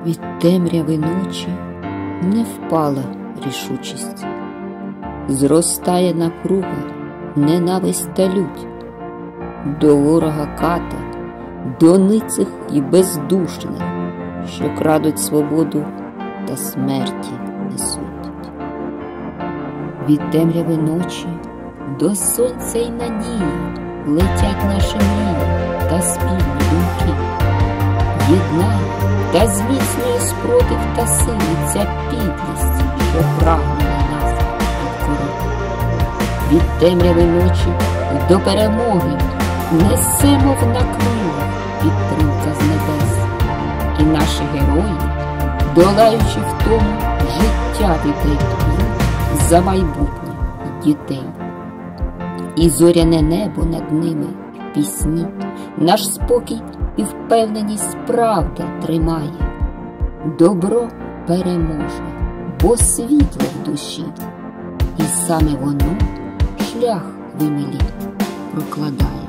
Від темряви ночі не впала рішучість, зростає напруга, ненависть та лють, до ворога ката, до ницих і бездушних, що крадуть свободу та смерті несуть. Від темряви ночі до сонця й надії летять наші мрії та спільні думки. Єднає та зміцнює спротив та сили ця підлість, що прагнула нас підкорити. Від темряви ночі до перемоги несемо в накрилах підтримка з небес. І наші герої, долаючи втому, життя віддають за майбутнє дітей. І зоряне небо над ними в пісні наш спокій і впевненість правда тримає. Добро переможе, бо світло в душі, і саме воно шлях в імлі прокладає.